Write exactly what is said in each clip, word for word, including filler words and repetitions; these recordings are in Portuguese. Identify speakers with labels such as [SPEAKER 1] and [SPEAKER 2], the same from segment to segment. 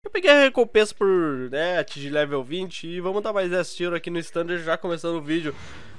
[SPEAKER 1] Eu peguei a recompensa por, né, atingir level vinte e vamos dar mais dez tiros aqui no standard já começando o vídeo.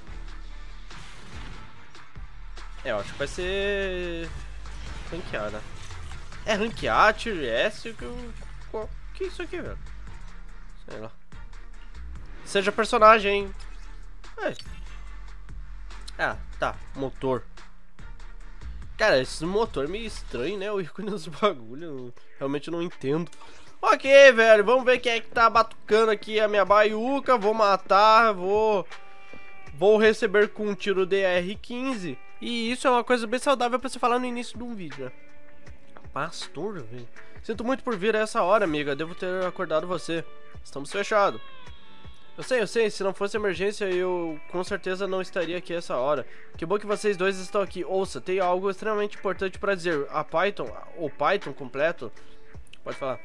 [SPEAKER 1] É, eu acho que vai ser ranqueada. É ranquear, tier S, que eu... que é isso aqui, velho? Sei lá. Seja personagem, hein? É. Ah, tá, motor. Cara, esse motor é meio estranho, né? O ícone dos bagulho, realmente não entendo. Ok, velho, vamos ver quem é que tá batucando aqui a minha baiuca. Vou matar, vou... Vou receber com um tiro D R quinze. E isso é uma coisa bem saudável pra você falar no início de um vídeo, né? Pastor, velho. Sinto muito por vir a essa hora, amiga. Devo ter acordado você. Estamos fechados. Eu sei, eu sei. Se não fosse emergência, eu com certeza não estaria aqui a essa hora. Que bom que vocês dois estão aqui. Ouça, tenho algo extremamente importante pra dizer. A Python, o Python completo... Pode falar.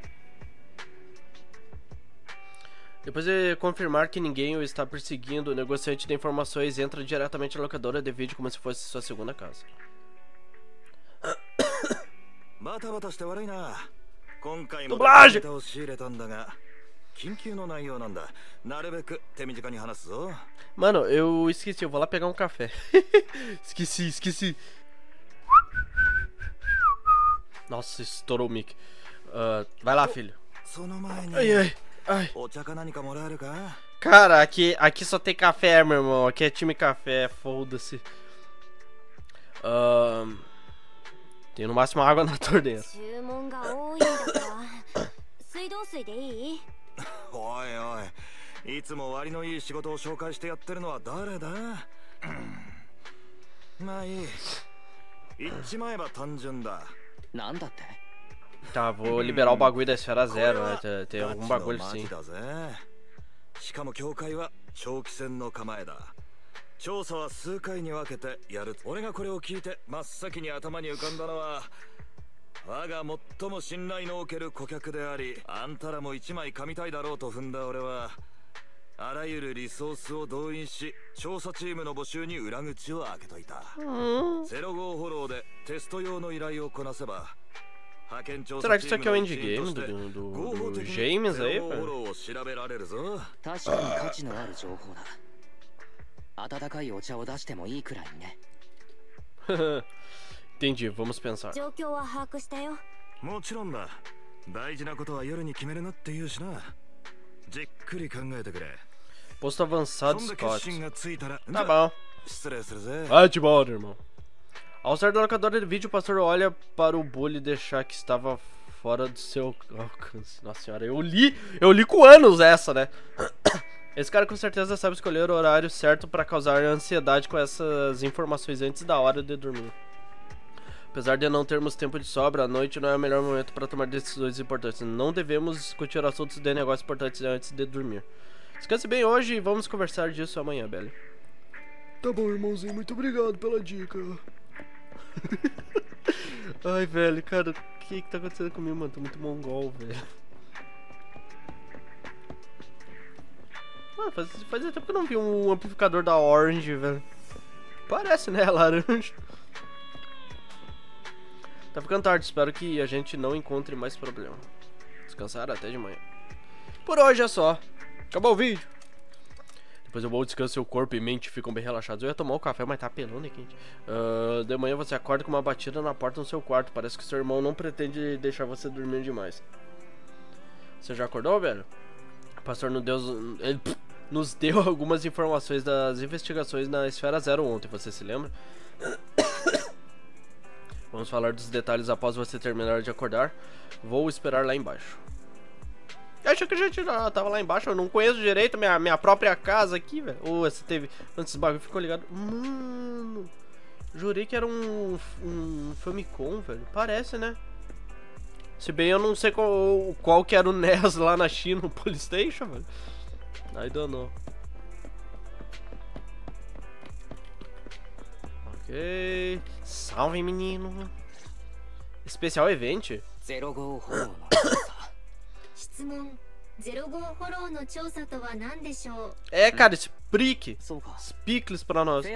[SPEAKER 1] Depois de confirmar que ninguém o está perseguindo, o negociante de informações entra diretamente na locadora de vídeo como se fosse sua segunda casa. Dublagem! Mano, eu esqueci, eu vou lá pegar um café. Esqueci, esqueci. Nossa, estourou o mic. Uh, vai lá, filho. Ai, ai. Ai. Cara, aqui, aqui só tem café, meu irmão. Aqui é time café, foda-se. Um, tem no máximo água na torneira.
[SPEAKER 2] Oi, oi.
[SPEAKER 1] Tá, vou liberar o bagulho da esfera zero, né? Tem, tem algum bagulho sim. Será que isso aqui é o endgame do, do, do, do James aí, velho? Entendi, vamos pensar. Posto avançado, Scott. Tá bom. Vai de volta, irmão. Ao sair da locadora de vídeo, o pastor olha para o bully e deixar que estava fora do seu alcance. Nossa senhora, eu li, eu li com anos essa, né? Esse cara com certeza sabe escolher o horário certo para causar ansiedade com essas informações antes da hora de dormir. Apesar de não termos tempo de sobra, a noite não é o melhor momento para tomar decisões importantes. Não devemos discutir assuntos de negócios importantes antes de dormir. Descanse bem hoje e vamos conversar disso amanhã, Belly. Tá bom, irmãozinho, muito obrigado pela dica. Ai, velho, cara, o que que tá acontecendo comigo, mano? Tô muito mongol, velho. Mano, faz, fazia tempo que eu não vi um amplificador da Orange, velho. Parece, né, laranja. Tá ficando tarde, espero que a gente não encontre mais problema. Descansar até de manhã. Por hoje é só. Acabou o vídeo. Depois eu vou descansar, seu corpo e mente ficam bem relaxados. Eu ia tomar o café, mas tá pelando, é quente. Uh, de manhã você acorda com uma batida na porta no seu quarto. Parece que seu irmão não pretende deixar você dormir demais. Você já acordou, velho? O pastor nos deu, ele nos deu algumas informações das investigações na Esfera Zero ontem, você se lembra? Vamos falar dos detalhes após você terminar de acordar. Vou esperar lá embaixo. Eu achei que a gente já tava lá embaixo, eu não conheço direito minha, minha própria casa aqui, velho. Ou oh, essa teve. Antes bagulho ficou ligado. Mano. Jurei que era um, um Famicom, velho. Parece, né? Se bem eu não sei qual, qual que era o N E S lá na China, o PlayStation, velho. I don't know. Ok. Salve, menino. Especial event? É, cara, explique. Explique pra nós.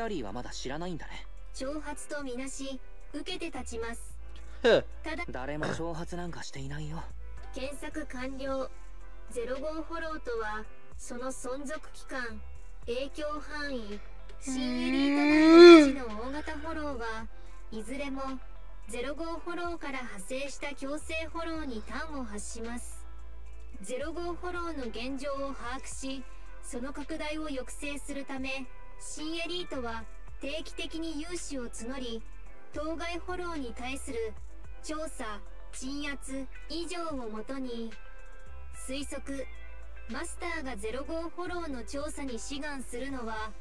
[SPEAKER 2] 検索完了。ゼロ号フォローとはその存続期間、影響範囲、新エリート内の大型フォローはいずれもゼロ号フォローから派生した強制フォローに端を発します。ゼロ号フォローの現状を把握し、その拡大を抑制するため、新エリートは定期的に融資を募り、当該フォローに対する調査、鎮圧以上をもとに推測、マスターがゼロ号フォローの調査に志願するのは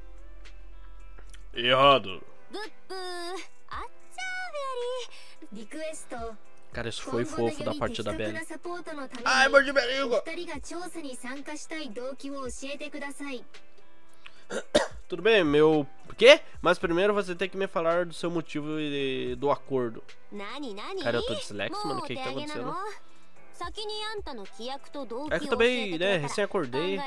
[SPEAKER 1] Errado.
[SPEAKER 2] ブッブー、あっちゃーベアリー。リクエスト。
[SPEAKER 1] Cara, isso foi fofo da parte da Belly.
[SPEAKER 2] Ai, mordi minha língua.
[SPEAKER 1] Tudo bem, meu... Quê? Mas primeiro você tem que me falar do seu motivo e do acordo. Cara, eu tô dislexo, mano. O que que tá acontecendo? É que eu também, né, recém acordei.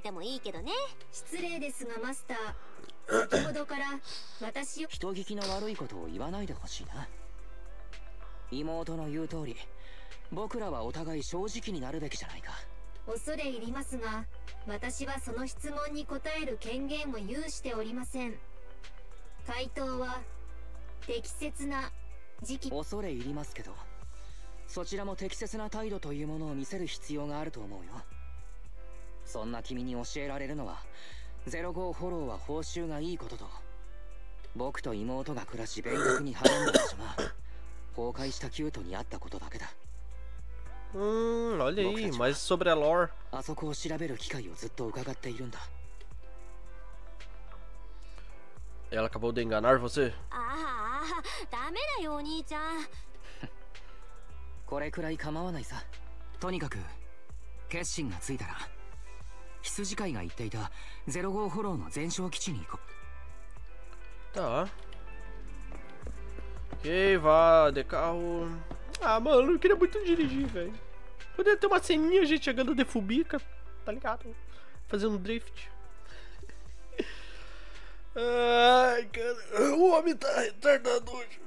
[SPEAKER 1] Hum, olha aí, mais sobre a lore. Ela acabou de enganar você? Tá. Ok, vá de carro. Ah, mano, eu queria muito dirigir, velho. Poderia ter uma ceninha, a gente chegando de fubica, tá ligado? Fazendo um drift. Ai, cara, o homem tá retardado hoje.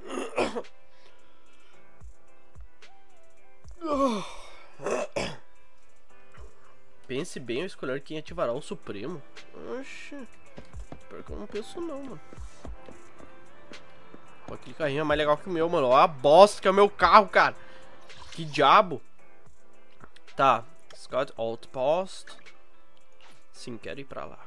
[SPEAKER 1] Pense bem ao escolher quem ativará o Supremo. Oxi, pior que eu não penso não, mano. Pô, aquele carrinho é mais legal que o meu, mano. Olha a bosta que é o meu carro, cara. Que diabo. Tá, Scott Outpost. Sim, quero ir pra lá.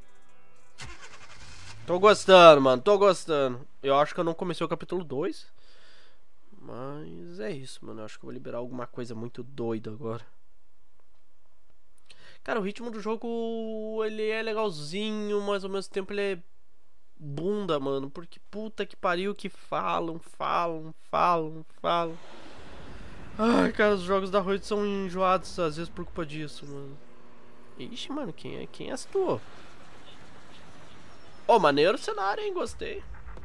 [SPEAKER 1] Tô gostando, mano, tô gostando. Eu acho que eu não comecei o capítulo dois. Mas é isso, mano. Eu acho que eu vou liberar alguma coisa muito doida agora. Cara, o ritmo do jogo, ele é legalzinho, mas ao mesmo tempo ele é bunda, mano. Porque puta que pariu que falam, falam, falam, falam. Ai, cara, os jogos da Roid são enjoados às vezes por culpa disso, mano. Ixi, mano, quem é, quem és tu? Ô, oh, maneiro o cenário, hein? Gostei.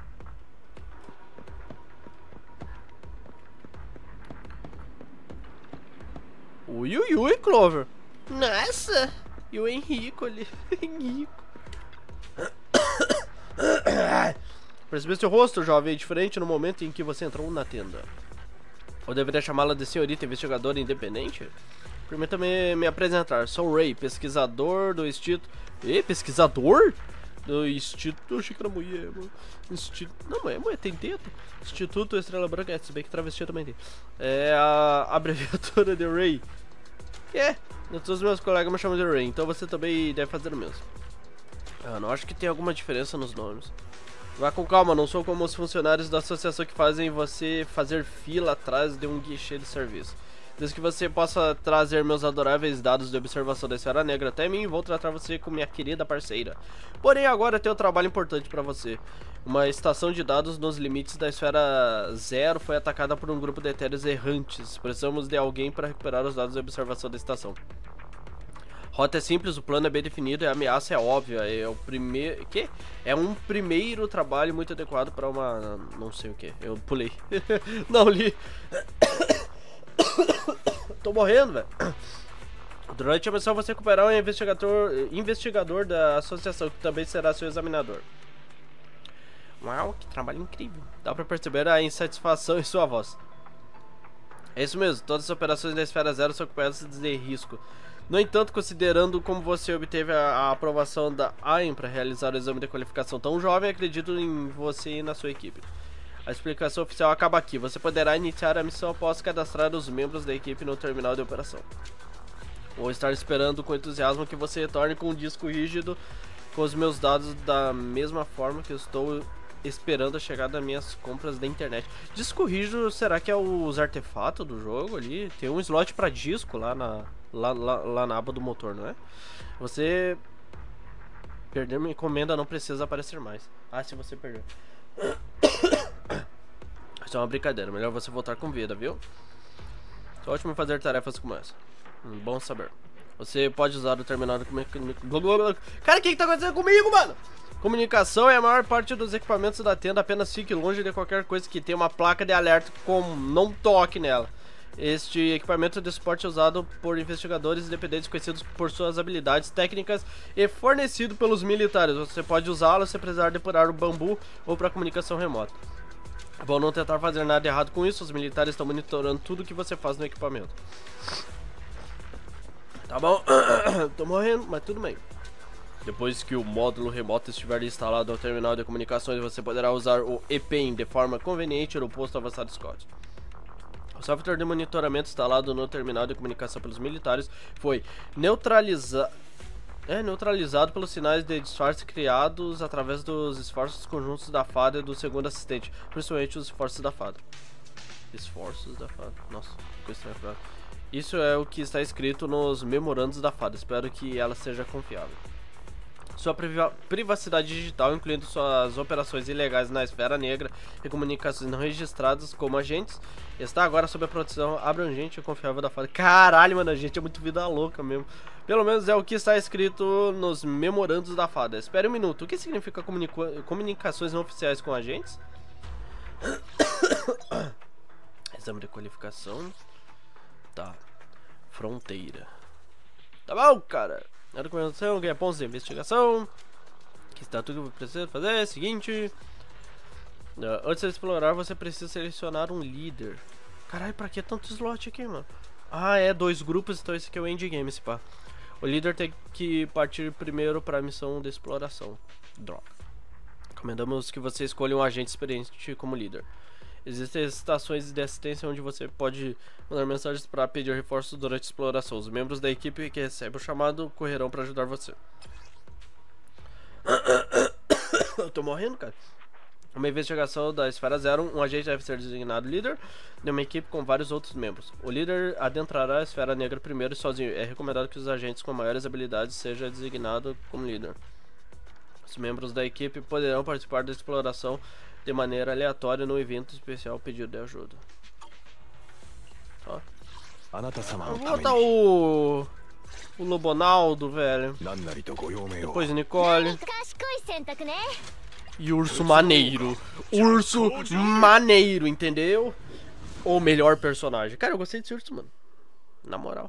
[SPEAKER 1] Ui, ui, ui, Clover. Nossa! E o Henrico ali. Henrico. Percebeu seu rosto, jovem, diferente no momento em que você entrou na tenda. Ou deveria chamá-la de senhorita investigadora independente? Permita-me me apresentar. Sou Ray, pesquisador do Instituto... E pesquisador? Do Instituto... Eu achei que era mulher, mano. Instituto... Não, é mulher, tem teta. Instituto Estrela Branca, é, se bem que travesti também tem. É a abreviatura de Ray. Que é? Todos os meus colegas me chamam de Ray, então você também deve fazer o mesmo. Ah, não acho que tem alguma diferença nos nomes. Vá com calma, não sou como os funcionários da associação que fazem você fazer fila atrás de um guichê de serviço. Desde que você possa trazer meus adoráveis dados de observação da Esfera Negra até mim, vou tratar você como minha querida parceira. Porém, agora tem um trabalho importante para você. Uma estação de dados nos limites da Esfera Zero foi atacada por um grupo de etéreos errantes. Precisamos de alguém para recuperar os dados de observação da estação. Rota é simples, o plano é bem definido e a ameaça é óbvia. É o primeiro... Que? É um primeiro trabalho muito adequado para uma... Não sei o que. Eu pulei. Não li. Tô morrendo, velho. Durante a missão você recuperar um investigador, investigador da associação, que também será seu examinador. Uau, que trabalho incrível. Dá pra perceber a insatisfação em sua voz. É isso mesmo, todas as operações da Esfera Zero são cobertas de risco. No entanto, considerando como você obteve a, a aprovação da A I M para realizar o exame de qualificação tão jovem, acredito em você e na sua equipe. A explicação oficial acaba aqui. Você poderá iniciar a missão após cadastrar os membros da equipe no terminal de operação. Vou estar esperando com entusiasmo que você retorne com um disco rígido com os meus dados da mesma forma que eu estou esperando a chegada das minhas compras da internet. Disco rígido, será que é os artefatos do jogo ali? Tem um slot para disco lá na, lá, lá, lá na aba do motor, não é? Você perder minha encomenda não precisa aparecer mais. Ah, se você perder. Isso é uma brincadeira, melhor você voltar com vida, viu? É ótimo fazer tarefas como essa. Hum, bom saber. Você pode usar o terminal de comunicação. Cara, o que que tá acontecendo comigo, mano? Comunicação é a maior parte dos equipamentos da tenda. Apenas fique longe de qualquer coisa que tenha uma placa de alerta com não toque nela. Este equipamento de suporte é usado por investigadores independentes conhecidos por suas habilidades técnicas e fornecido pelos militares. Você pode usá-lo se precisar depurar o bambu ou para comunicação remota. Bom, não tentar fazer nada errado com isso. Os militares estão monitorando tudo que você faz no equipamento. Tá bom, tô morrendo, mas tudo bem. Depois que o módulo remoto estiver instalado no terminal de comunicações, você poderá usar o E P I M de forma conveniente no posto avançado Scott. O software de monitoramento instalado no terminal de comunicação pelos militares foi neutraliza... é, neutralizado pelos sinais de disfarce criados através dos esforços conjuntos da fada e do segundo assistente, principalmente os esforços da fada. Esforços da fada, nossa, que estranho. Isso é o que está escrito nos memorandos da fada. Espero que ela seja confiável. Sua privacidade digital, incluindo suas operações ilegais na esfera negra e comunicações não registradas como agentes, está agora sob a proteção abrangente e confiável da fada. Caralho, mano, a gente é muito vida louca mesmo. Pelo menos é o que está escrito nos memorandos da fada. Espere um minuto. O que significa comunicações não oficiais com agentes? Exame de qualificação. Tá. Fronteira. Tá bom, cara. A documentação, ganha pontos de investigação. Aqui está tudo que precisa fazer. Seguinte. Uh, antes de explorar, você precisa selecionar um líder. Caralho, pra que tanto slot aqui, mano? Ah, é dois grupos, então esse aqui é o endgame, esse pá. O líder tem que partir primeiro para a missão de exploração. Droga. Recomendamos que você escolha um agente experiente como líder. Existem estações de assistência onde você pode mandar mensagens para pedir reforços durante a exploração. Os membros da equipe que recebem o chamado correrão para ajudar você. Eu tô morrendo, cara. Uma investigação da Esfera Zero, um agente deve ser designado líder de uma equipe com vários outros membros. O líder adentrará a Esfera Negra primeiro e sozinho. É recomendado que os agentes com maiores habilidades sejam designados como líder. Os membros da equipe poderão participar da exploração de maneira aleatória no evento especial pedido de ajuda. Ó. Vou botar o... o Lobonaldo, velho. Depois Nicole. E Urso Maneiro. Urso Maneiro, entendeu? O melhor personagem. Cara, eu gostei desse urso, mano. Na moral.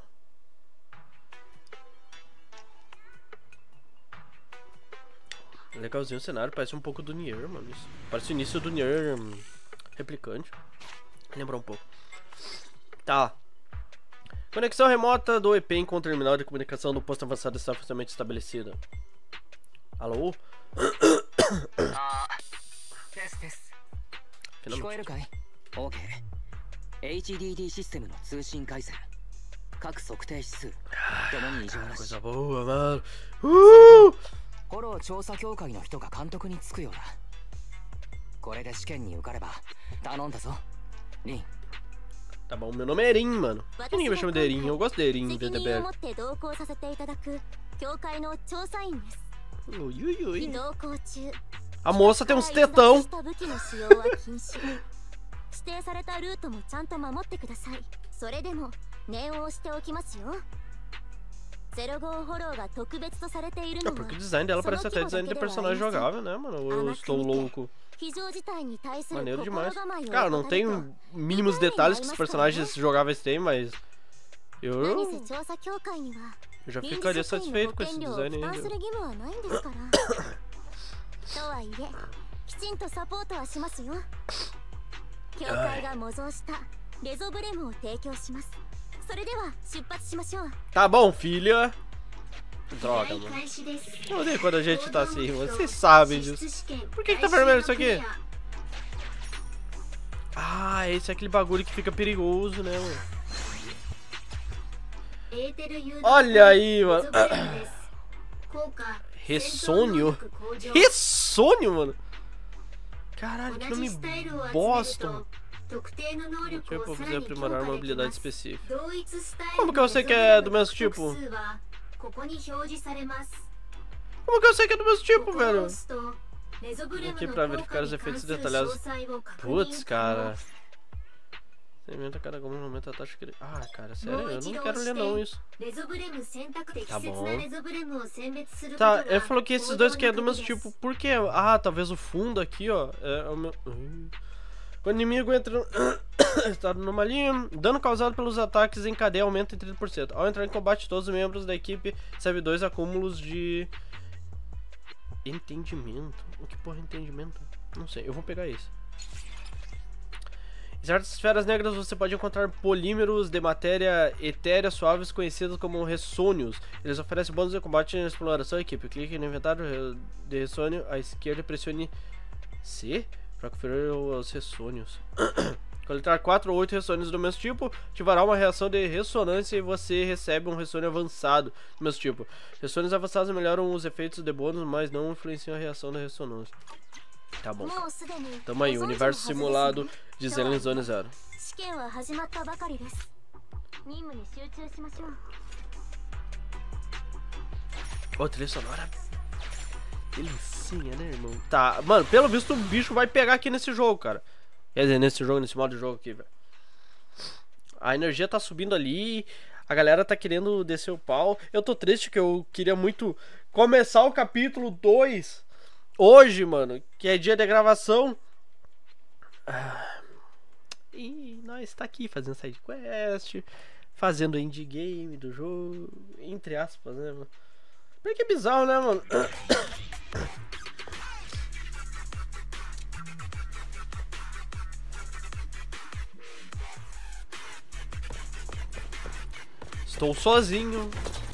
[SPEAKER 1] Legalzinho o cenário, parece um pouco do Nier, mano. Isso. Parece o início do Nier hum, replicante. Lembra um pouco. Tá. Conexão remota do E P I M com o terminal de comunicação do posto avançado está oficialmente estabelecida. Alô? Finalmente. Ah, coisa boa, mano. Uh! Tá bom, meu nome é Erin, mano. Por que ninguém me chama de Erin? Eu gosto de Erin, de The Bear. Ui, ui, ui. A moça tem uns tetão. É porque o design dela parece até design de personagem jogável, né, mano? Eu estou louco. Maneiro demais. Cara, não tem mínimos detalhes que os personagens jogáveis têm, mas eu, eu já ficaria satisfeito com esse design ainda. Ai. Tá bom, filha. Droga, mano. Eu odeio quando a gente tá assim, vocês sabem disso. Por que que tá vermelho isso aqui? Ah, esse é aquele bagulho que fica perigoso, né, mano? Olha aí, mano. Ressônio? Ressônio, mano? Caralho, que nome bosta, mano. Tipo, eu fazer aprimorar uma habilidade específica. Como que eu sei que é do mesmo tipo? Como que eu sei que é do mesmo tipo, velho? Aqui pra verificar os efeitos detalhados. Putz, cara. Aumenta cada algum momento a taxa que ele... Ah, cara, sério, eu não quero ler não isso. Tá bom. Tá, ele falou que esses dois aqui é do mesmo tipo. Por quê? Ah, talvez o fundo aqui, ó. É o meu... Quando o inimigo entra no estado de anomalia, dano causado pelos ataques em cadeia aumenta em trinta por cento. Ao entrar em combate, todos os membros da equipe recebem dois acúmulos de... Entendimento? O que porra é entendimento? Não sei, eu vou pegar isso. Em certas esferas negras você pode encontrar polímeros de matéria etérea suaves conhecidos como ressônios. Eles oferecem bônus de combate na exploração da equipe. Clique no inventário de ressônio à esquerda e pressione C para conferir os ressônios. Coletar quatro ou oito ressônios do mesmo tipo ativará uma reação de ressonância e você recebe um ressônio avançado do mesmo tipo. Ressônios avançados melhoram os efeitos de bônus, mas não influenciam a reação da ressonância. Tá bom. Tamo aí, universo simulado de Zenless Zone Zero. Ô, trilha sonora. Delicinha, né, irmão? Tá, mano, pelo visto o bicho vai pegar aqui nesse jogo, cara. Quer dizer, nesse jogo, nesse modo de jogo aqui, velho. A energia tá subindo ali. A galera tá querendo descer o pau. Eu tô triste que eu queria muito começar o capítulo dois hoje, mano, que é dia de gravação. Ah, e nós tá aqui fazendo side quest, fazendo indie game do jogo, entre aspas, né, mano? Mas que bizarro, né, mano? Estou sozinho.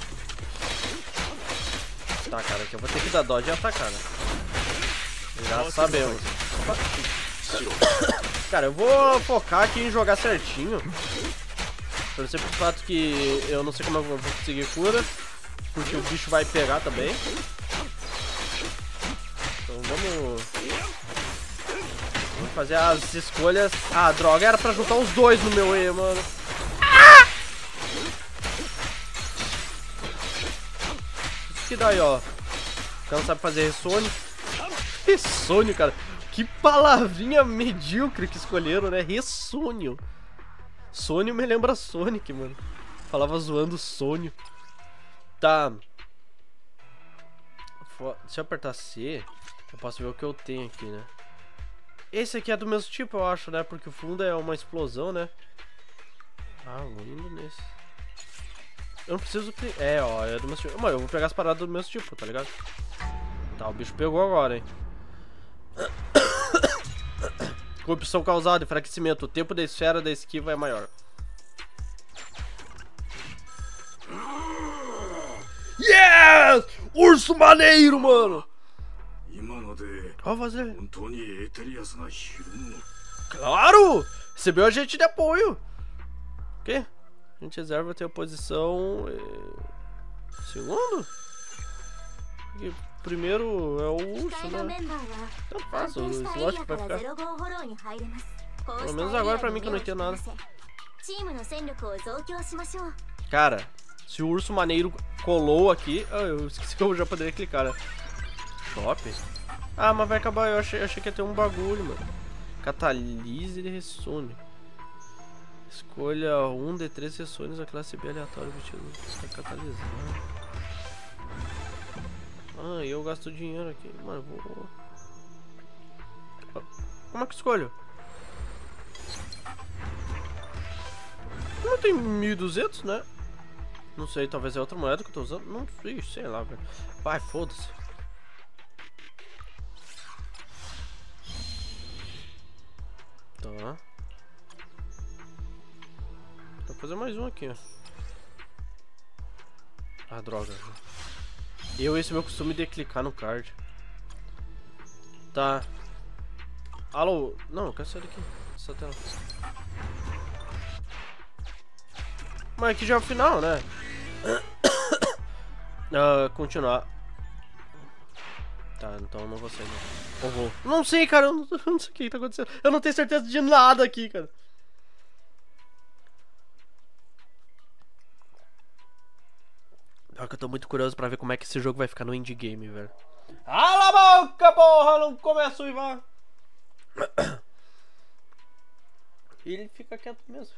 [SPEAKER 1] Tá, cara, aqui eu vou ter que dar dodge e atacar, né? Já sabemos. Cara, eu vou focar aqui em jogar certinho. Pelo simples fato que eu não sei como eu vou conseguir cura, porque o bicho vai pegar também. Então vamos... Vamos fazer as escolhas. Ah, droga, era pra juntar os dois no meu E, mano. Isso que daí, ó. O cara não sabe fazer ressônio. Ressônio, cara. Que palavrinha medíocre que escolheram, né? Ressônio. Sônio me lembra Sonic, mano. Falava zoando Sônio. Tá. Se eu apertar C, eu posso ver o que eu tenho aqui, né? Esse aqui é do mesmo tipo, eu acho, né? Porque o fundo é uma explosão, né? Ah, vou indo nesse. Eu não preciso... É, ó, é do mesmo tipo. Mano, eu vou pegar as paradas do mesmo tipo, tá ligado? Tá, o bicho pegou agora, hein? Corrupção causada, enfraquecimento. O tempo da esfera da esquiva é maior. Yes! Urso maneiro, mano! Ó, fazer. Claro! Recebeu agente de apoio. O quê? A gente reserva ter a posição... É... Segundo? E primeiro é o urso, né? Então faz, o slot vai ficar. Pelo menos agora pra mim que eu não entendo nada. Cara, se o urso maneiro colou aqui... Ah, eu esqueci que eu já poderia clicar, né? Shopping? Ah, mas vai acabar, eu achei, eu achei que ia ter um bagulho, mano. Catalise de ressônio. Escolha um de três ressônios da classe B aleatório obtido. Está catalisando. Ah, e eu gasto dinheiro aqui. Mano, eu vou... Como é que escolho? Não tem mil e duzentos, né? Não sei, talvez é outra moeda que eu tô usando. Não sei, sei lá, velho. Vai, foda-se. Tá. fazer mais um aqui, ó. Ah, droga. Eu, esse é meu costume de clicar no card. Tá. Alô? Não, eu quero sair daqui. Essa tela. Mas aqui já é o final, né? uh, continuar. Tá, então eu não vou sair não. Ou vou. Não sei, cara. Eu não, eu não sei o que tá acontecendo. Eu não tenho certeza de nada aqui, cara. Pior que eu tô muito curioso pra ver como é que esse jogo vai ficar no endgame, velho. Cala a boca, porra! Não começa o Ivan. Ele fica quieto mesmo.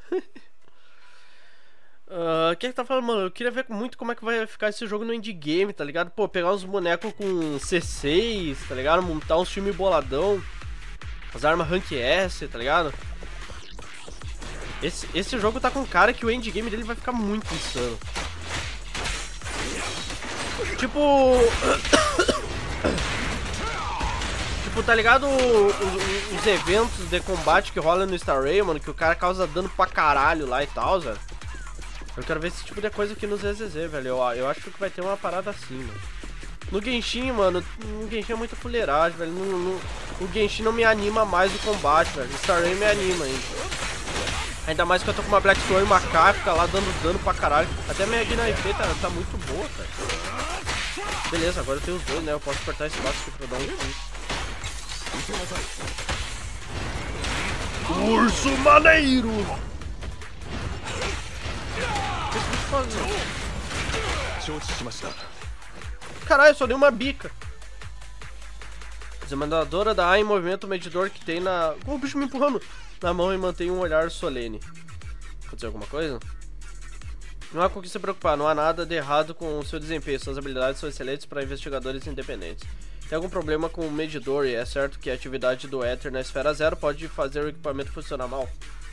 [SPEAKER 1] O uh, que é que tá falando, mano? Eu queria ver muito como é que vai ficar esse jogo no endgame, tá ligado? Pô, pegar uns bonecos com C seis, tá ligado? Montar uns time boladão. As armas Rank S, tá ligado? Esse, esse jogo tá com cara que o endgame dele vai ficar muito insano. Tipo... tipo, tá ligado os, os eventos de combate que rola no Star Rail, mano? Que o cara causa dano pra caralho lá e tal, velho. Eu quero ver esse tipo de coisa aqui no Z Z Z, velho. Eu, eu acho que vai ter uma parada assim, mano. No Genshin, mano, no Genshin é muita fuleiragem, velho. No, no, o Genshin não me anima mais o combate, velho. O Star Rail me anima ainda. Ainda mais que eu tô com uma Black Swan e uma Kafka lá dando dano pra caralho. Até a minha Guina I P tá, tá muito boa, cara. Beleza, agora eu tenho os dois, né? Eu posso apertar esse espaço aqui pra dar um chute. Urso maneiro! Caralho, só dei uma bica. Examinadora da A em movimento, o medidor que tem na... Oh, o bicho me empurrando na mão e mantém um olhar solene. Aconteceu alguma coisa? Não há com o que se preocupar, não há nada de errado com o seu desempenho. Suas habilidades são excelentes para investigadores independentes. Tem algum problema com o medidor e é certo que a atividade do éter na esfera zero pode fazer o equipamento funcionar mal.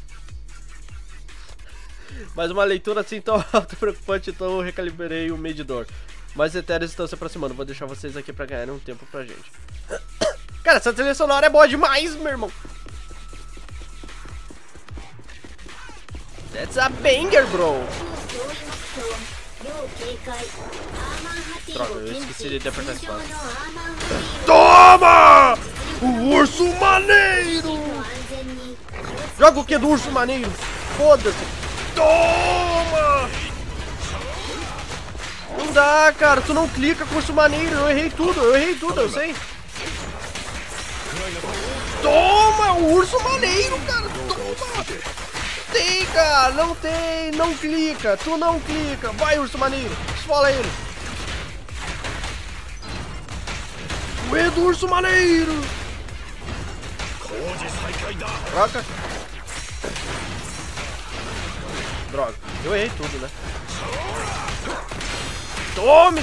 [SPEAKER 1] Mas uma leitura assim tão alta e preocupante, então eu recalibrei o medidor. Mas etéreos estão se aproximando, vou deixar vocês aqui pra ganharem um tempo pra gente. Cara, essa trilha sonora é boa demais, meu irmão. That's a banger, bro. Droga, eu esqueci de apertar esse passo. Toma! O urso maneiro! Joga o que do urso maneiro? Foda-se! Toma! Não dá, cara. Tu não clica com urso maneiro. Eu errei tudo, eu errei tudo, eu sei. Toma! O urso maneiro, cara! Toma! Tem, cara! Não tem! Não clica! Tu não clica! Vai, urso maneiro! Esfola ele! O E do urso maneiro! Troca! Droga, eu errei tudo, né? Tome!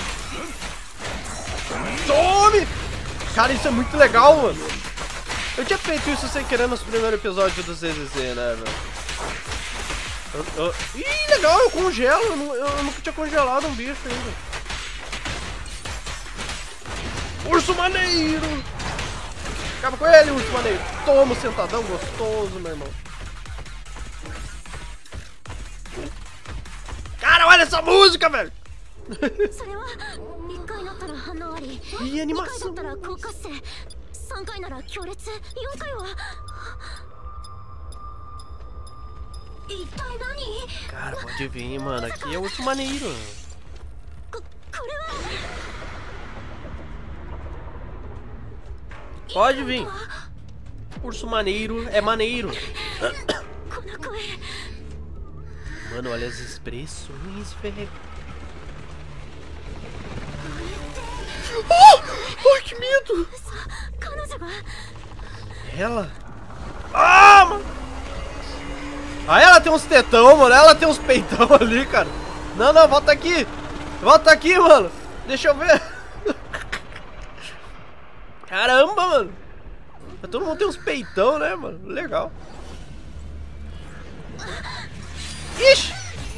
[SPEAKER 1] Tome! Cara, isso é muito legal, mano. Eu tinha feito isso sem querer nos primeiros episódios do Z Z Z, né, velho? Eu, eu... Ih, legal, eu congelo. Eu, não, eu nunca tinha congelado um bicho ainda. Urso maneiro! Acaba com ele, urso maneiro. Toma, sentadão gostoso, meu irmão. Cara, olha essa música, velho! E animação! Cara, pode vir, mano. Aqui é o urso maneiro. Pode vir. Urso maneiro é maneiro. Mano, olha as expressões, velho. Oh! Ai, que medo! Ela? Ah, mano! Ah, ela tem uns tetão, mano. Ela tem uns peitão ali, cara. Não, não, volta aqui. Volta aqui, mano. Deixa eu ver. Caramba, mano. Todo mundo tem uns peitão, né, mano? Legal. Ixi!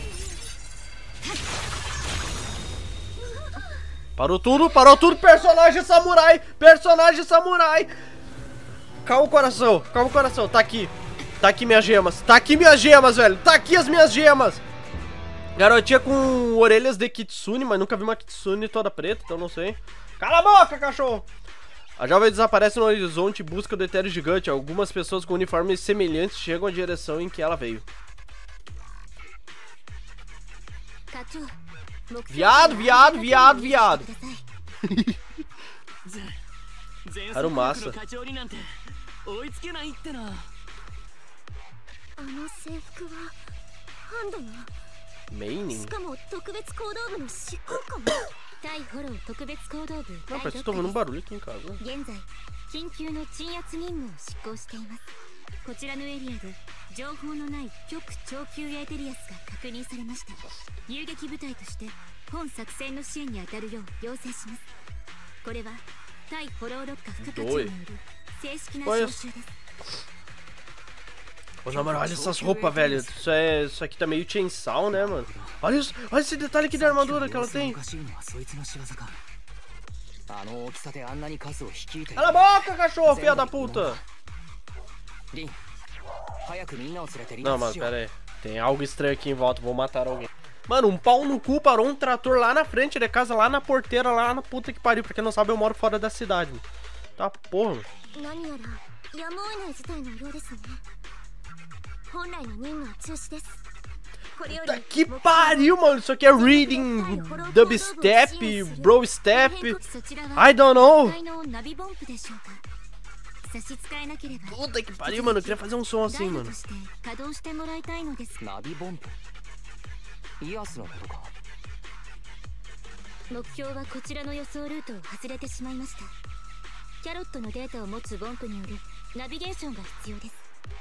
[SPEAKER 1] Parou tudo, parou tudo. Personagem samurai. Personagem samurai. Calma o coração, calma o coração. Tá aqui. Tá aqui minhas gemas. Tá aqui minhas gemas, velho. Tá aqui as minhas gemas. Garotinha com orelhas de kitsune, mas nunca vi uma kitsune toda preta, então não sei. Cala a boca, cachorro! A jovem desaparece no horizonte e busca o etéreo gigante. Algumas pessoas com uniformes semelhantes chegam à direção em que ela veio. Viado, viado, viado, viado. Harumasa. Maining? Não, parece que tô ouvindo um barulho aqui em casa.
[SPEAKER 2] 緊急の鎮圧任務を執行しています。こちらのエリアで情報のない極超級エーテリアスが確認されました。遊撃部隊として本作戦の支援に当たるよう要請します。これは対フォローロッカ副課長による正式な招集です。
[SPEAKER 1] Ô, na moral, olha essas roupas, velho. Isso, é, isso aqui tá meio chainsaw, né, mano? Olha isso, olha esse detalhe aqui da armadura que ela tem. Cala a boca, cachorro, filha da puta. Não, mano, pera aí. Tem algo estranho aqui em volta, vou matar alguém. Mano, um pau no cu parou um trator lá na frente de casa, lá na porteira, lá na puta que pariu. Pra quem não sabe, eu moro fora da cidade. Tá porra, mano. Puta que pariu, mano. Isso aqui é reading, dubstep, bro step. I don't know. Puta que pariu, mano. Eu queria fazer um som assim, mano. 目標はこちらの予想ルートを外れてしまいました。キャロットのデータを持つボンプによるナビゲーションが必要です。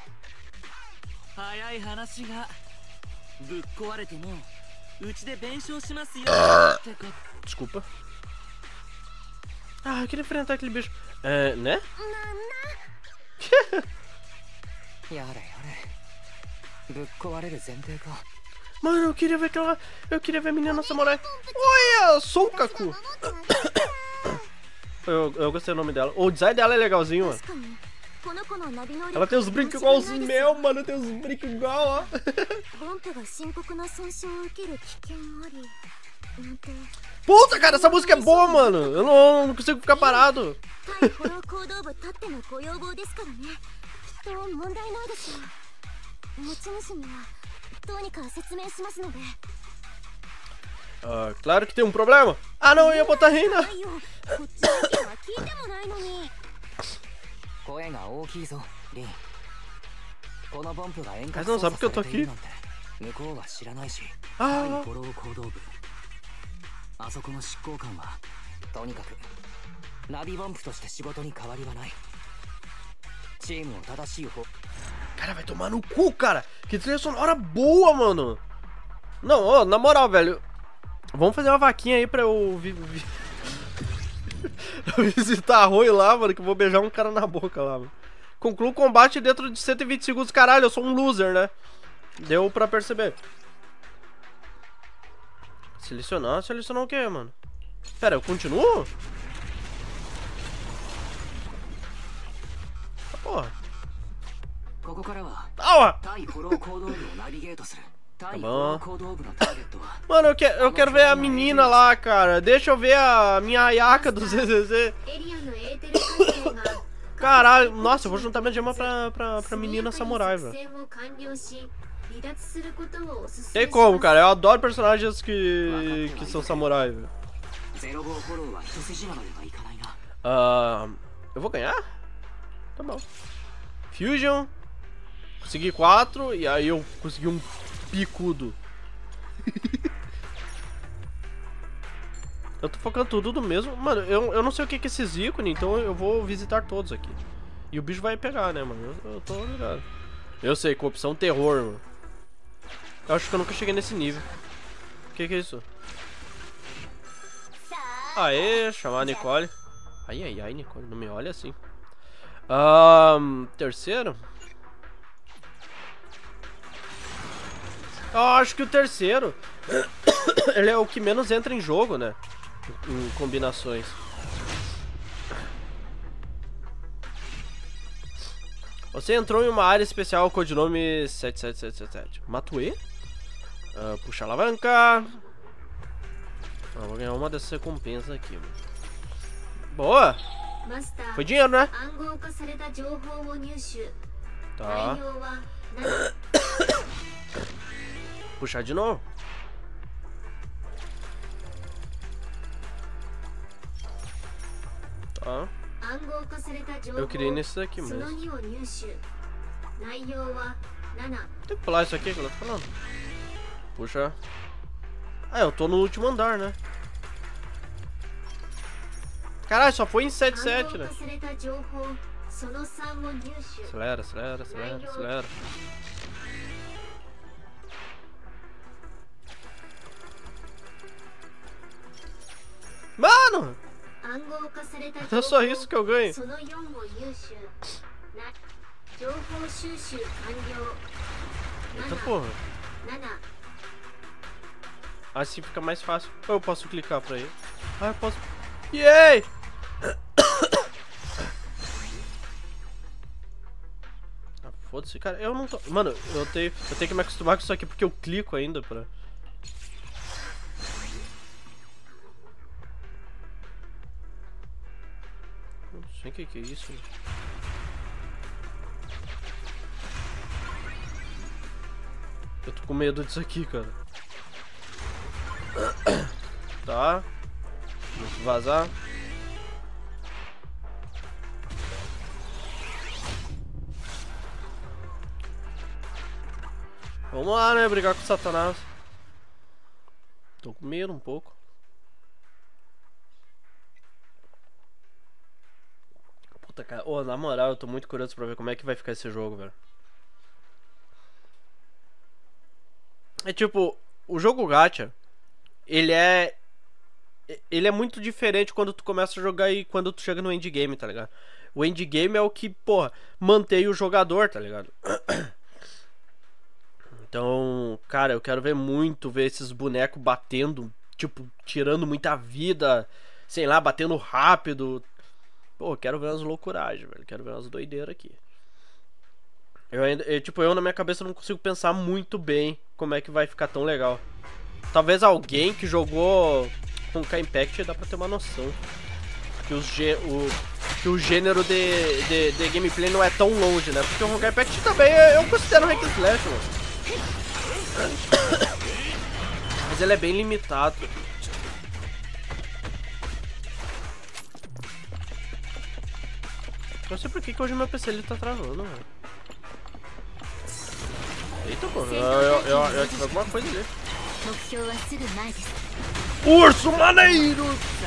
[SPEAKER 1] 早い話がぶっ壊れてもうちで弁償しますよってか。Desculpa. Ah, eu queria enfrentar aquele bicho. É, né? Mano, eu queria ver aquela. Eu queria ver a menina samurai. Olha, Soukaku. Eu, eu gostei do nome dela. O design dela é legalzinho, mano. Ela tem os brincos igual os meus, mano. Tem os brincos igual, ó. Puta, cara, essa música é boa, mano. Eu não, não consigo ficar parado. Ah, claro que tem um problema. Ah, não, eu ia botar Reina. Mas não sabe que eu tô aqui. Ah. Cara, vai tomar no cu, cara. Que trilha sonora boa, mano. Não, ó, na moral, velho. Vamos fazer uma vaquinha aí pra eu vi vi visitar a Rui lá, mano, que eu vou beijar um cara na boca lá, mano. Conclua o combate dentro de cento e vinte segundos. Caralho, eu sou um loser, né? Deu pra perceber. Selecionar? Selecionar o que, mano? Pera, eu continuo? Ah, porra. Ah, tá bom. Mano, eu, que, eu quero ver a menina lá, cara. Deixa eu ver a minha Ayaka do Z Z Z. Caralho, nossa, eu vou juntar minha gema pra, pra, pra menina samurai, velho. Tem como, cara? Eu adoro personagens que, que são samurai, velho. Uh, eu vou ganhar? Tá bom. Fusion. Consegui quatro e aí eu consegui um picudo. Eu tô focando tudo do mesmo. Mano, eu, eu não sei o que que é esses ícones, então eu vou visitar todos aqui. E o bicho vai pegar, né, mano? Eu, eu tô ligado. Eu sei, com opção terror, mano. Eu acho que eu nunca cheguei nesse nível. O que que é isso? Aê, chamar a Nicole. Ai, ai, ai, Nicole, não me olha assim. Um, terceiro? Eu acho que o terceiro ele é o que menos entra em jogo, né? Em combinações. Você entrou em uma área especial, codinome sete sete sete sete sete. Matue? Uh, puxa a alavanca. Ah, vou ganhar uma dessas recompensas aqui, mano. Boa! Foi dinheiro, né? Tá. Puxar de novo. Tá. Eu queria ir nesse daqui mesmo. Tem que pular isso aqui que ela tá falando. Puxa. Ah, eu tô no último andar, né? Caralho, só foi em sete sete, né? Acelera, acelera, acelera, acelera. Mano! É só isso que eu ganho. Eita porra. Assim fica mais fácil. Ou eu posso clicar pra ir? Ah, eu posso. Yay! Ah, foda-se, cara. Eu não tô. Mano, eu tenho, eu tenho que me acostumar com isso aqui porque eu clico ainda pra. Não sei o que, que é isso. Eu tô com medo disso aqui, cara. Tá. Vamos vazar. Vamos lá, né? Brigar com o Satanás. Tô com medo um pouco. Puta, cara. Ô, na moral, eu tô muito curioso pra ver como é que vai ficar esse jogo, velho. É tipo, o jogo gacha, ele é... Ele é muito diferente quando tu começa a jogar e quando tu chega no endgame, tá ligado? O endgame é o que, porra, mantém o jogador, tá ligado? Então, cara, eu quero ver muito, ver esses bonecos batendo, tipo, tirando muita vida, sei lá, batendo rápido. Pô, eu quero ver umas loucuragens, velho, quero ver umas doideiras aqui. Eu ainda, eu, tipo, eu na minha cabeça não consigo pensar muito bem como é que vai ficar tão legal. Talvez alguém que jogou com K Impact dá pra ter uma noção que, os gê, o, que o gênero de, de, de gameplay não é tão longe, né? Porque o K Impact também eu considero um hack and slash, mano. Mas ele é bem limitado. Não sei por que, que hoje meu P C ele tá travando, velho. Eita, pô, eu, eu, eu, eu ativei alguma coisa ali. Urso maneiro!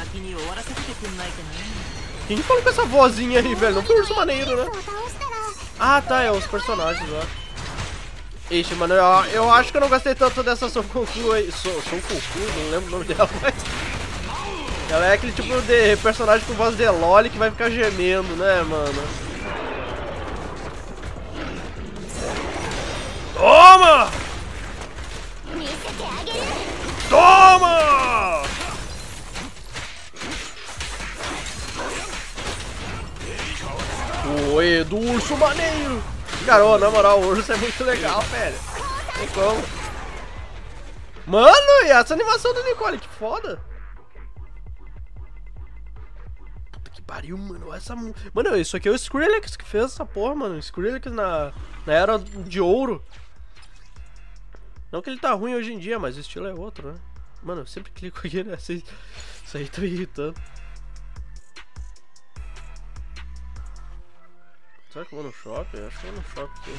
[SPEAKER 1] Quem falou com essa vozinha aí, velho? Não foi urso maneiro, né? Ah, tá, é os personagens lá. Ixi, mano, eu, eu acho que eu não gostei tanto dessa Son Goku aí. Son Goku, não lembro o nome dela, mas... Ela é aquele tipo de personagem com voz de loli que vai ficar gemendo, né, mano? Toma! Toma! Oi, do urso maneiro! Cara, na moral, o urso é muito legal, velho. Tem como. Mano, e essa animação da Nicole, que foda! Puta que pariu, mano. Essa... Mano, isso aqui é o Skrillex que fez essa porra, mano. O Skrillex na, na era de ouro. Não que ele tá ruim hoje em dia, mas o estilo é outro, né? Mano, eu sempre clico aqui, né? Isso aí tá me irritando. Será que eu vou no shopping? Acho que eu vou no shopping aqui.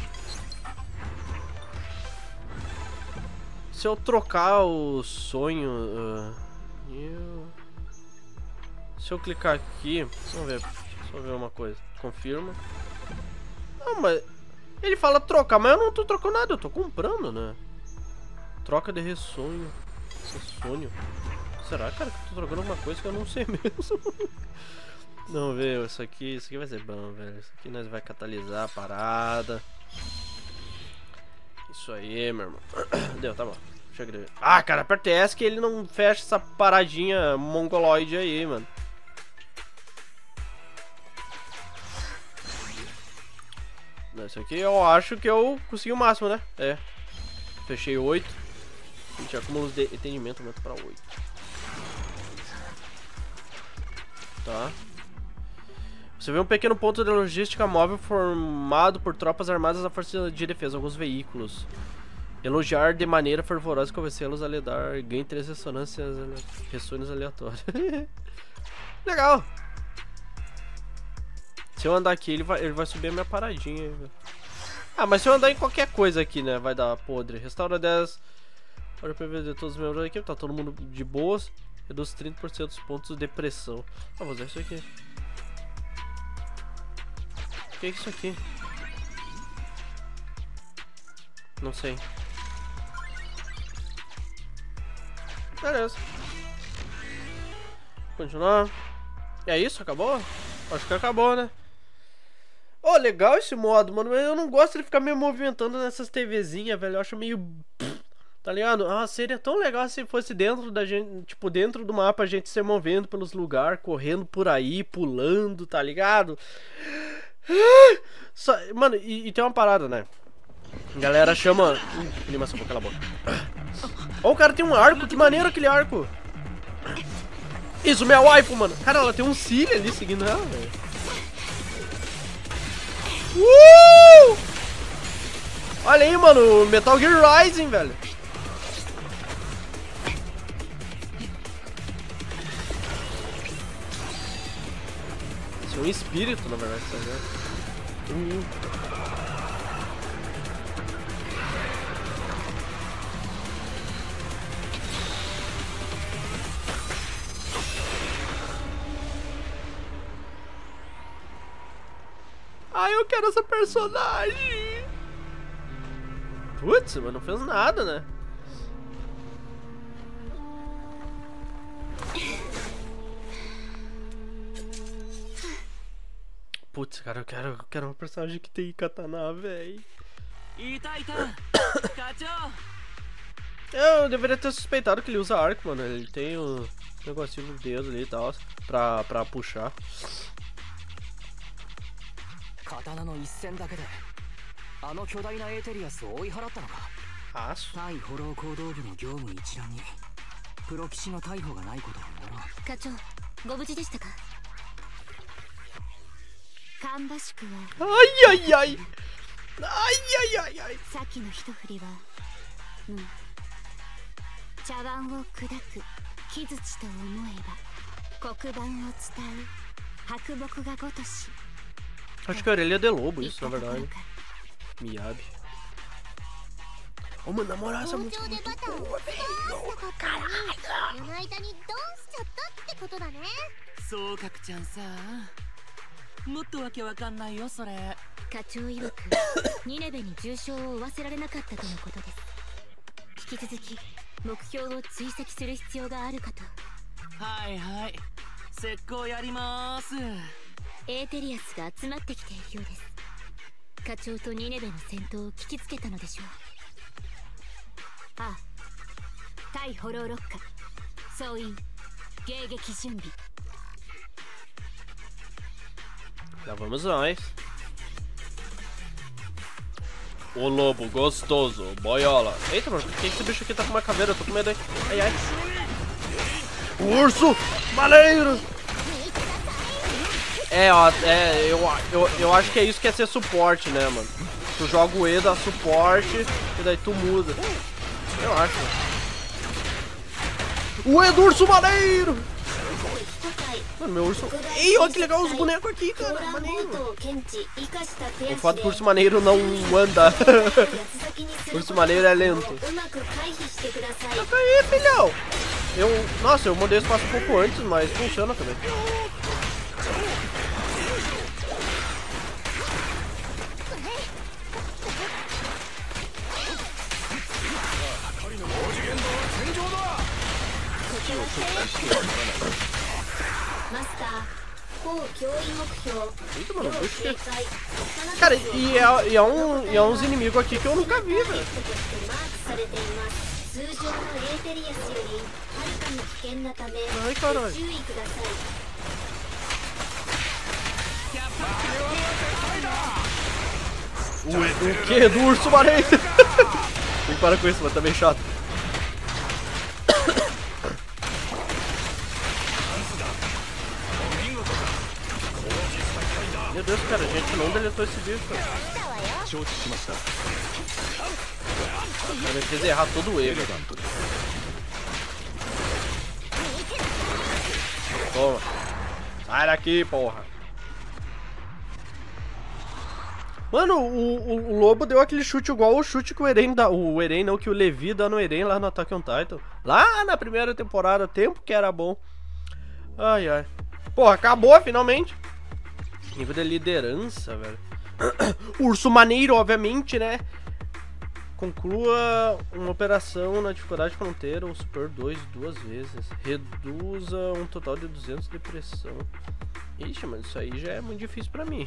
[SPEAKER 1] Se eu trocar o sonho... Uh, eu... Se eu clicar aqui... Vamos ver. Só ver uma coisa. Confirma. Não, mas... Ele fala trocar, mas eu não tô trocando nada. Eu tô comprando, né? Troca de ressonho. Ressonho. Será, cara, que eu tô trocando alguma coisa que eu não sei mesmo? Vamos ver, isso aqui, isso aqui vai ser bom, velho. Isso aqui nós vai catalisar a parada. Isso aí, meu irmão. Deu, tá bom. Deixa eu ver. Ah, cara, aperta S que ele não fecha essa paradinha mongoloide aí, mano. Esse aqui eu acho que eu consegui o máximo, né? É. Fechei oito. A gente acumula os de entendimento, aumenta pra oito. Tá. Você vê um pequeno ponto de logística móvel formado por tropas armadas da força de defesa, alguns veículos. Elogiar de maneira fervorosa e convencê-los a lhe dar ganho três ressonâncias, ressonâncias aleatórias. Legal. Se eu andar aqui, ele vai, ele vai subir a minha paradinha. Aí, ah, mas se eu andar em qualquer coisa aqui, né, vai dar podre. Restaura dez. Olha pra ver de todos os membros da equipe, tá todo mundo de boas. Reduz trinta por cento dos pontos de pressão. Ah, vou usar isso aqui. O que é isso aqui? Não sei. Beleza. Continuar. É isso? Acabou? Acho que acabou, né? Oh, legal esse modo, mano. Mas eu não gosto de ficar me movimentando nessas TVzinhas, velho. Eu acho meio... Tá ligado? Ah, seria tão legal se fosse dentro da gente... Tipo, dentro do mapa a gente se movendo pelos lugares, correndo por aí, pulando, tá ligado? Só... Mano, e, e tem uma parada, né? A galera chama... Ih, animação, vou calar a boca. Ó, oh, o cara tem um arco. Que maneiro aquele arco. Isso, minha waifu, mano. Cara, ela tem um cílio ali seguindo ela, velho. Uh! Olha aí, mano. Metal Gear Rising, velho. Isso é um espírito, na verdade, tá ligado? Uh. Ai, eu quero essa personagem. Putz, mas não fez nada, né? Putz, cara, eu quero, eu quero uma personagem que tem katana, véi. Eu deveria ter suspeitado que ele usa arco, mano. Ele tem o negocinho no dedo ali e tal, pra, pra puxar.
[SPEAKER 3] 刀の一戦だけであの巨大なエーテリアスを追い払ったのか。対フォロー行動部の業務一覧にプロ騎士の逮捕がないことを祈ろう。
[SPEAKER 2] 課長、ご無事でしたか。芳しくは。
[SPEAKER 1] あいあいあい。あいあいあいあい。
[SPEAKER 2] さっきの一振りは、うん。茶碗を砕く木槌と思えば、黒板を伝う白木がごとし。
[SPEAKER 1] Acho que a orelha é de lobo, isso, na verdade. Miyabi. Ô, mano, na moral, essa música é muito boa, velho. Caralho.
[SPEAKER 3] そうかくちゃんさ、もっとわけわかんないよそれ。
[SPEAKER 2] 課長曰くニネベに重傷を負わせられなかったとのことです。引き続き目標を追跡する必要があるかと。
[SPEAKER 3] はいはい、石膏やります。
[SPEAKER 2] エーテリアスが集まってきているようです。課長とニネベの戦闘を聞きつけたのでしょう。ああ、対ホローロッカ総員迎撃準備。
[SPEAKER 1] Já vamos nós. O lobo gostoso, boiola. Eita, mano, por que esse bicho aqui tá com uma caveira? Eu tô com medo aí. Ai, ai. O urso maneiro. É, ó, é, eu, eu, eu acho que é isso que é ser suporte, né, mano? Tu joga o E, dá suporte, e daí tu muda. Eu acho. O E do urso maneiro! Mano, meu urso... Ei, olha que legal os bonecos aqui, cara, maneiro. O fato que o urso maneiro não anda. O urso maneiro é lento. Toca aí, filhão! Eu... Nossa, eu mandei esse passo um pouco antes, mas funciona também. Eita, mano, bicho. Cara, e é, e, é um, e é uns inimigos aqui que eu nunca vi, velho. Ai, caralho. O, o que do urso marinho? Tem que parar com isso, mano, tá meio chato. Meu Deus, cara, a gente não deletou esse bicho, cara. Ele fez errar todo ele. Toma. Sai daqui, porra. Mano, o, o, o Lobo deu aquele chute igual o chute que o Eren dá. O Eren não, que o Levi dá no Eren lá no Attack on Titan. Lá na primeira temporada, tempo que era bom. Ai, ai. Porra, acabou finalmente. Nível de liderança, velho. Urso maneiro, obviamente, né? Conclua uma operação na dificuldade fronteira ou superior dois duas vezes. Reduza um total de duzentos de pressão. Ixi, mas isso aí já é muito difícil pra mim.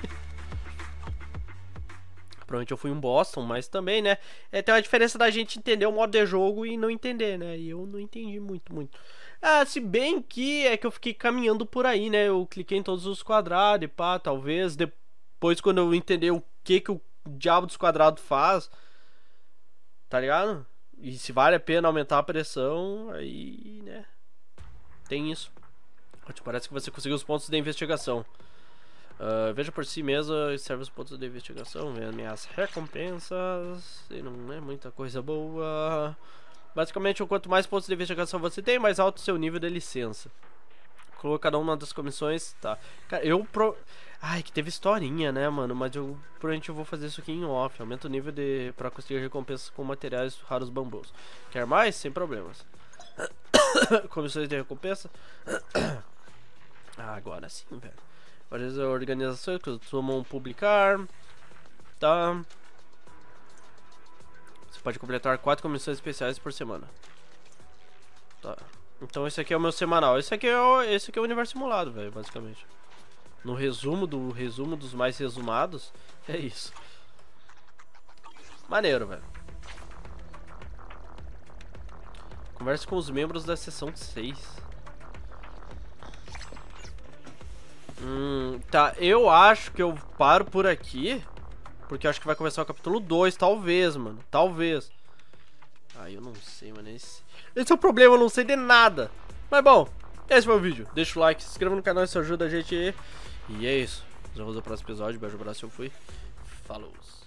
[SPEAKER 1] Provavelmente eu fui um Boston, mas também, né? É, tem uma diferença da gente entender o modo de jogo e não entender, né? E eu não entendi muito, muito. Ah, se bem que é que eu fiquei caminhando por aí, né? Eu cliquei em todos os quadrados e pá, talvez depois quando eu entender o que que o diabo dos quadrados faz, tá ligado? E se vale a pena aumentar a pressão, aí, né? Tem isso. Parece que você conseguiu os pontos de investigação. Uh, veja por si mesmo e serve os pontos de investigação. Veja minhas recompensas. E não é muita coisa boa. Basicamente, quanto mais pontos de investigação você tem, mais alto o seu nível de licença. Coloca cada uma das comissões. Tá. Cara, eu pro... Ai, que teve historinha, né, mano? Mas eu provavelmente eu vou fazer isso aqui em off. Aumenta o nível de... pra conseguir recompensas com materiais raros bambus. Quer mais? Sem problemas. Comissões de recompensa. Ah, agora sim, velho. Várias organizações que costumam publicar. Tá. Você pode completar quatro comissões especiais por semana. Tá. Então esse aqui é o meu semanal. Esse aqui é o, esse aqui é o universo simulado, velho, basicamente. No resumo do resumo dos mais resumados, é isso. Maneiro, velho. Converse com os membros da seção seis. Hum, tá, eu acho que eu paro por aqui. Porque eu acho que vai começar o capítulo dois, talvez, mano. Talvez. Ah, eu não sei, mano. Esse, esse é o problema, eu não sei de nada. Mas bom, esse foi o vídeo. Deixa o like, se inscreva no canal, isso ajuda a gente. E é isso. Nos vemos no próximo episódio. Beijo, abraço, eu fui. Falou.